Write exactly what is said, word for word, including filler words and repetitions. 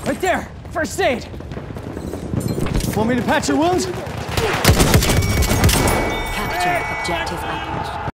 Right there! First aid! Want me to patch your wounds? Capture objective apples.